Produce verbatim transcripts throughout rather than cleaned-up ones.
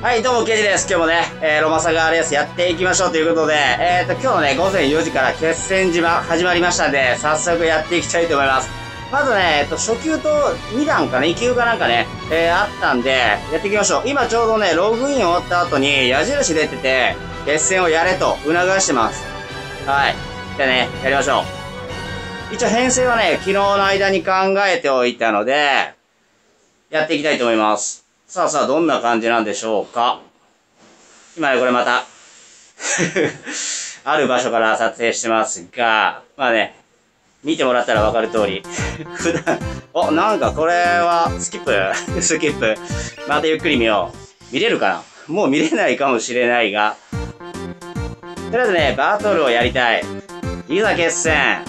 はい、どうも、ケイジです。今日もね、えー、ロマサガーレースやっていきましょうということで、えーと、今日のね、ごぜんよじから決戦島始まりましたんで、早速やっていきたいと思います。まずね、えっと、初級とにだんかな、に級かなんかね、えー、あったんで、やっていきましょう。今ちょうどね、ログイン終わった後に矢印出てて、決戦をやれと促してます。はい。じゃあね、やりましょう。一応編成はね、昨日の間に考えておいたので、やっていきたいと思います。さあさあ、どんな感じなんでしょうか。今ね、これまた、ある場所から撮影してますが、まあね、見てもらったらわかる通り、普段、お、なんかこれは、スキップスキップ。またゆっくり見よう。見れるかな？もう見れないかもしれないが、とりあえずね、バトルをやりたい。いざ決戦。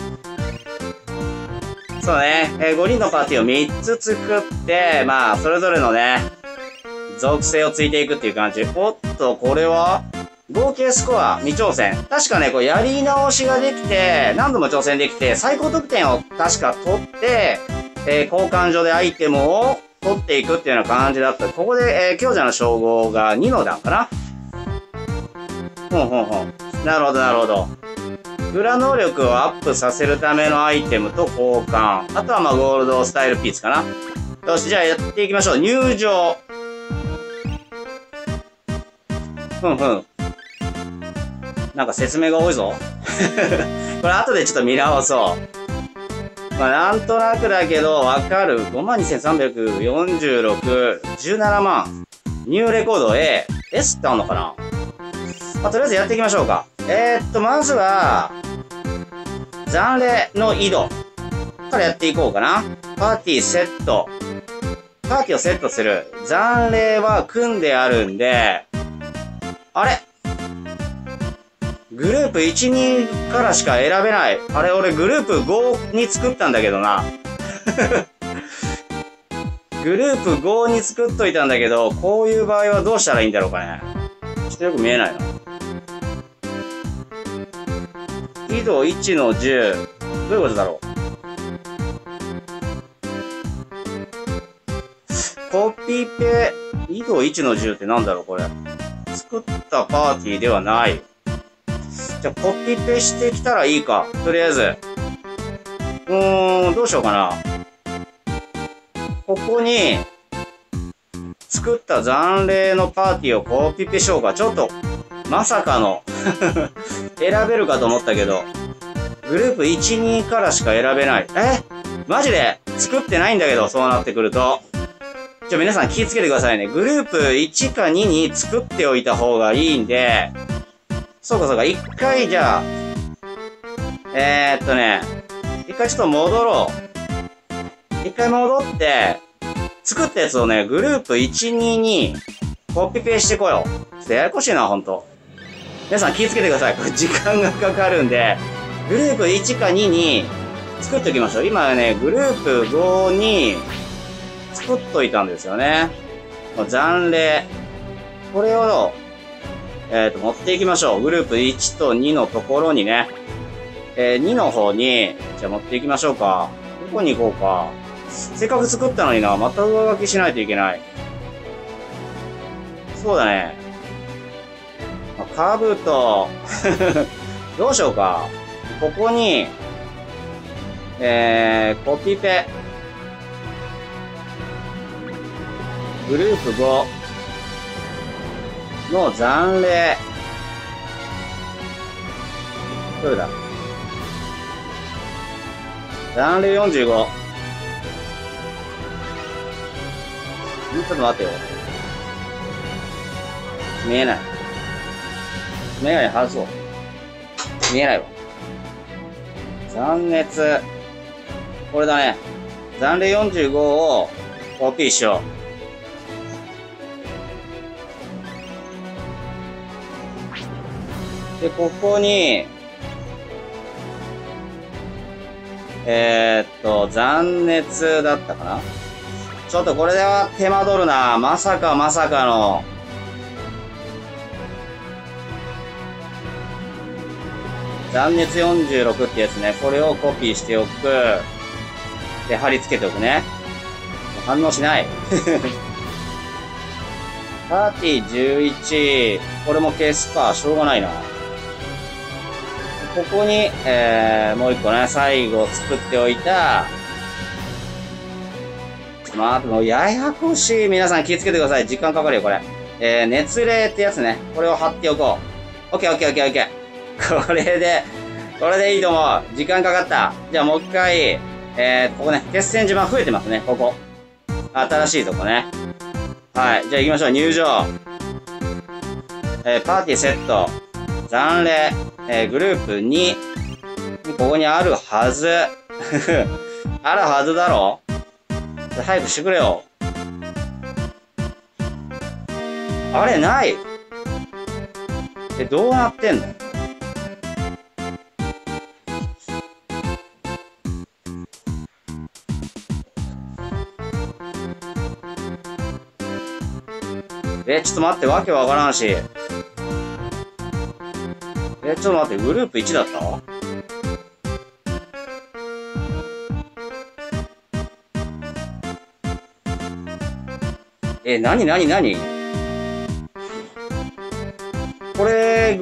そうね、えー、ごにんのパーティーをみっつ作って、まあ、それぞれのね、属性をついていくっていう感じ。おっと、これは合計スコアに挑戦。確かね、こうやり直しができて、何度も挑戦できて、最高得点を確か取って、えー、交換所でアイテムを取っていくっていうような感じだった。ここで、えー、強者の称号がにの段かな。ほんほんほん。なるほど、なるほど。裏能力をアップさせるためのアイテムと交換。あとはまあゴールドスタイルピースかな。よし、じゃあやっていきましょう。入場。ふんふん。なんか説明が多いぞ。これ後でちょっと見直そう。まあなんとなくだけどわかる。ごまんにせんさんびゃくよんじゅうろく、じゅうななまん。ニューレコード A。S ってあんのかな。まあ、とりあえずやっていきましょうか。えー、っと、まずは、残霊の井戸からやっていこうかな。パーティーセット。パーティーをセットする。残霊は組んであるんで、あれグループいち、にからしか選べない。あれ、俺グループごに作ったんだけどな。グループごに作っといたんだけど、こういう場合はどうしたらいいんだろうかね。ちょっとよく見えないな。緯度いちのじゅう。どういうことだろう。コピペ、緯度いちのじゅうってなんだろうこれ。作ったパーティーではない。じゃあコピペしてきたらいいか。とりあえず。うーん、どうしようかな。ここに、作った残霊のパーティーをコピペしようか。ちょっと、まさかの、選べるかと思ったけど、グループいち、にからしか選べない。え？マジで作ってないんだけど、そうなってくると。じゃあ皆さん気をつけてくださいね。グループいちかにに作っておいた方がいいんで、そうかそうか、一回じゃあ、えー、っとね、一回ちょっと戻ろう。一回戻って、作ったやつをね、グループいち、ににコピペしてこよう。ちょっとややこしいな、ほんと。皆さん気をつけてください。これ時間がかかるんで、グループいちかにに作っておきましょう。今ね、グループごに作っといたんですよね。残霊。これを、えっと、持っていきましょう。グループいちとにのところにね、えー、にの方に、じゃあ持っていきましょうか。どこに行こうか。せっかく作ったのにな、また上書きしないといけない。そうだね。カブト。どうしようか。ここに、えー、コピペ。グループごの残霊。どれだ？残霊よんじゅうご。んちょっと待ってよ。見えない。メガネ外そう。見えないわ。残熱。これだね。残霊よんじゅうごをコピーしよう。で、ここに、えー、っと、残熱だったかな？ちょっとこれでは手間取るな。まさかまさかの。残熱よんじゅうろくってやつね。これをコピーしておく。で、貼り付けておくね。反応しない。 パーティーじゅういち、これも消すか、しょうがないな。ここに、えー、もう一個ね、最後作っておいた、ちょっと待って、もうややこしい。皆さん気をつけてください。時間かかるよ、これ。えー、熱冷ってやつね。これを貼っておこう。オッケーオッケーオッケーオッケー。これで、これでいいと思う。時間かかった。じゃあもう一回、えー、ここね、決戦島増えてますね、ここ。新しいとこね。はい。じゃあ行きましょう。入場。えー、パーティーセット。残礼。えー、グループに。ここにあるはず。あるはずだろ？じゃあ早くしてくれよ。あれ、ない。え、どうなってんの？え、ちょっと待って、わけわからんし。え、ちょっと待って、グループいちだった？え、なになになに？これ、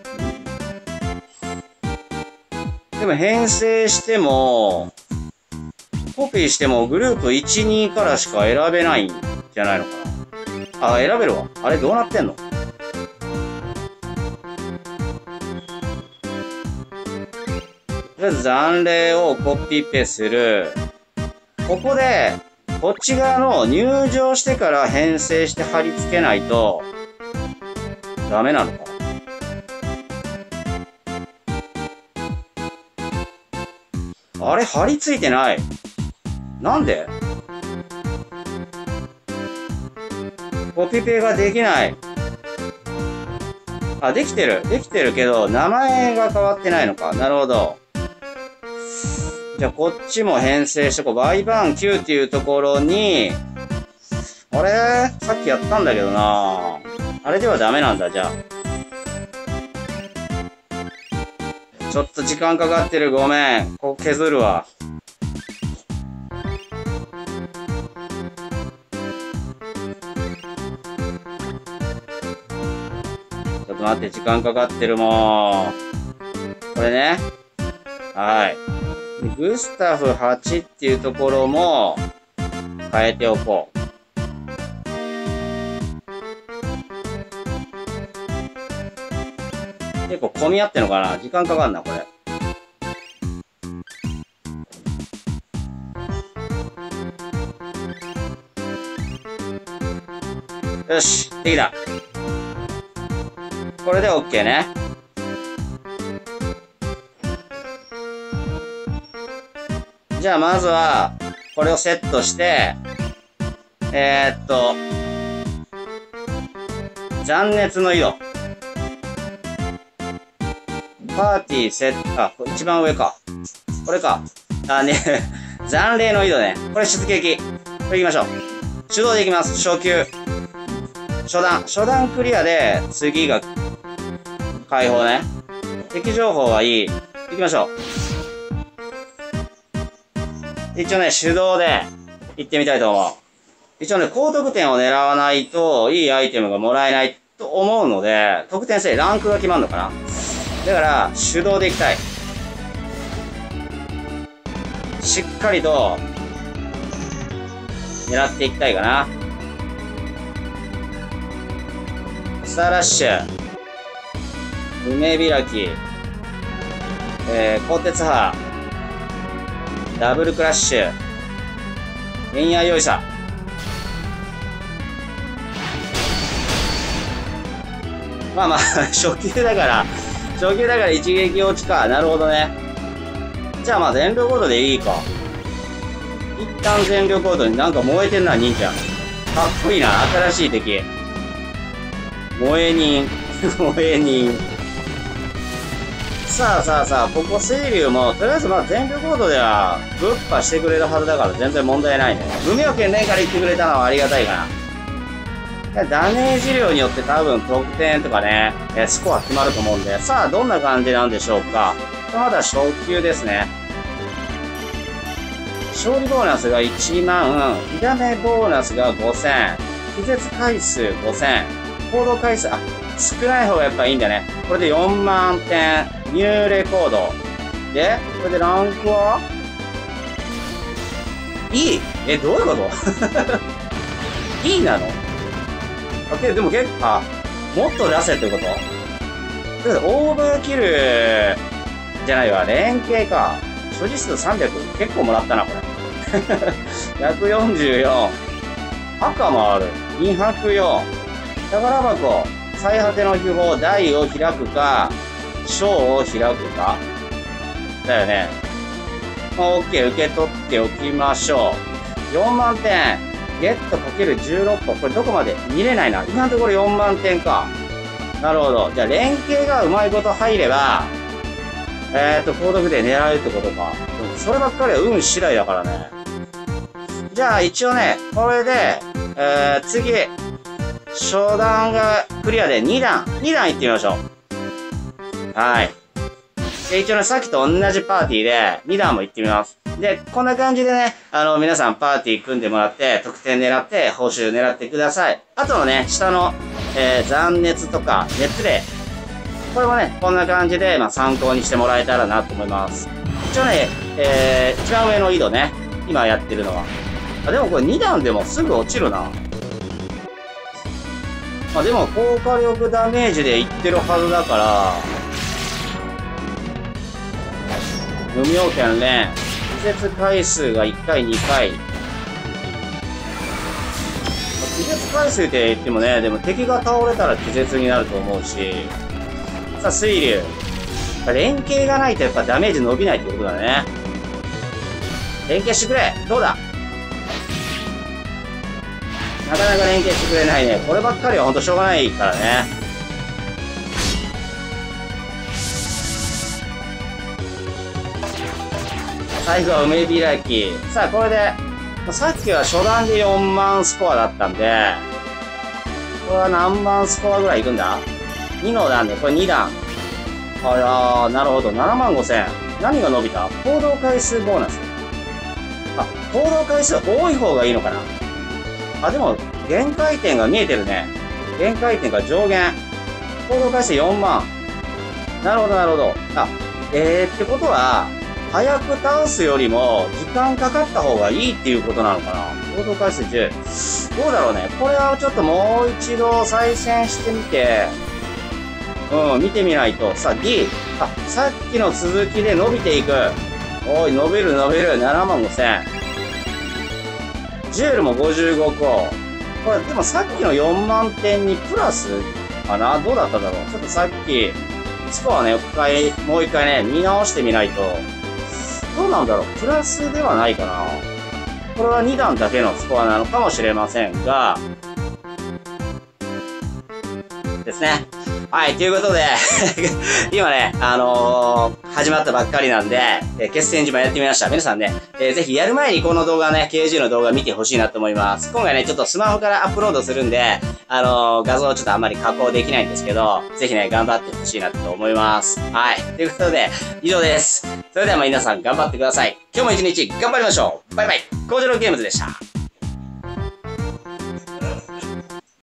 でも編成しても、コピーしてもグループいち、にからしか選べないんじゃないのかな。あ、選べるわ。あれどうなってんの？とりあえず残礼をコピペする。ここで、こっち側の入場してから編成して貼り付けないと、ダメなのかな。あれ貼り付いてない。なんで？コピペができない。あ、できてる。できてるけど、名前が変わってないのか。なるほど。じゃあ、こっちも編成してこう。バイバンきゅうっていうところに、あれ？さっきやったんだけどな。あれではダメなんだ、じゃあ。ちょっと時間かかってる。ごめん。ここ削るわ。ちょっと待って、時間かかってるもん。これね。はい。グスタフはちっていうところも変えておこう。結構混み合ってんのかな？時間かかんな、これ。よし、できた。これで OK ね。じゃあまずは、これをセットして、えー、っと、残熱の色。パーティーセット、あ、一番上か。これか。あ、ね、残礼の井戸ね。これ出撃。これ行きましょう。手動でいきます。初級。初段。初段クリアで、次が、解放ね。敵情報はいい。行きましょう。一応ね、手動で行ってみたいと思う。一応ね、高得点を狙わないと、いいアイテムがもらえないと思うので、得点制、ランクが決まるのかな。だから、手動で行きたい。しっかりと、狙っていきたいかな。スターラッシュ。梅開き。えー、鋼鉄波。ダブルクラッシュ。エンヤ用意さ。まあまあ、初級だから、初級だから一撃落ちか。なるほどね。じゃあまあ全力コードでいいか。一旦全力コードになんか燃えてんな、忍者。かっこいいな、新しい敵。燃え人。燃え人。さあさあさあ、ここ水流も、とりあえずまあ全力コードでは、ぶっ破してくれるはずだから全然問題ないね。無名権ねえから言ってくれたのはありがたいかな。ダメージ量によって多分得点とかね、えスコア決まると思うんで、さあどんな感じなんでしょうか。まだ初級ですね。勝利ボーナスがいちまん、火ダメボーナスがごせん、 気絶回数ごせん。行動回数、あ、少ない方がやっぱいいんだね。これでよんまんてん。ニューレコード。で、これでランクはいいえ、どういうこと ?いい なのあ、けど、でも結構、あ、もっと出せってことオーバーキル、じゃないわ、連携か。所持数さんびゃく、結構もらったな、これ。ひゃくよんじゅうよん。赤もある。にひゃくよん。宝箱。最果ての秘宝、台を開くか、章を開くか。だよね。まあ、OK、受け取っておきましょう。よんまんてん。ゲットかけるじゅうろっこ。これどこまで見れないな。今のところよんまんてんか。なるほど。じゃあ、連携がうまいこと入れば、えっと、高得点狙えるってことか。でもそればっかりは運次第だからね。じゃあ、一応ね、これで、えー、次、初段がクリアでにだん。にだん行ってみましょう。はい。で、一応ね、さっきと同じパーティーで、にだんも行ってみます。で、こんな感じでね、あの、皆さんパーティー組んでもらって、得点狙って、報酬狙ってください。あとのね、下の、えー、残熱とか、熱霊。これもね、こんな感じで、まあ、参考にしてもらえたらなと思います。一応ね、えー、一番上の井戸ね、今やってるのは。あ、でもこれにだんでもすぐ落ちるな。まあ、でも、高火力ダメージでいってるはずだから、無名剣連、気絶回数がいっかい、にかい。気絶回数って言ってもね、でも敵が倒れたら気絶になると思うし、さあ、水流。連携がないとやっぱダメージ伸びないってことだね。連携してくれどうだなかなか連携してくれないね。こればっかりはほんとしょうがないからね。最後は梅開き。さあ、これで、さっきは初段でよんまんスコアだったんで、これは何万スコアぐらいいくんだ ?に の段で、これにだん。ああ、なるほど。ななまんごせん。何が伸びた？行動回数ボーナス。あ、行動回数多い方がいいのかな？あ、でも、限界点が見えてるね。限界点が上限。行動回数よんまん。なるほど、なるほど。あ、えー、ってことは、早く倒すよりも、時間かかった方がいいっていうことなのかな？行動回数じゅう。どうだろうね。これはちょっともう一度再戦してみて、うん、見てみないと。さあ、D。あ、さっきの続きで伸びていく。おい、伸びる伸びる。ななまんごせん。ジュールもごじゅうごこ。これ、でもさっきのよんまんてんにプラスかな？どうだっただろう？ちょっとさっき、スコアね、一回、もう一回ね、見直してみないと。どうなんだろう？プラスではないかな？これはにだんだけのスコアなのかもしれませんが、ですね。はい、ということで、今ね、あのー、始まったばっかりなんで、えー、決戦島やってみました。皆さんね、えー、ぜひやる前にこの動画ね、ケージー の動画見てほしいなと思います。今回ね、ちょっとスマホからアップロードするんで、あのー、画像をちょっとあんまり加工できないんですけど、ぜひね、頑張ってほしいなと思います。はい、ということで、以上です。それでは皆さん頑張ってください。今日も一日頑張りましょう。バイバイ。コウジローゲームズでした。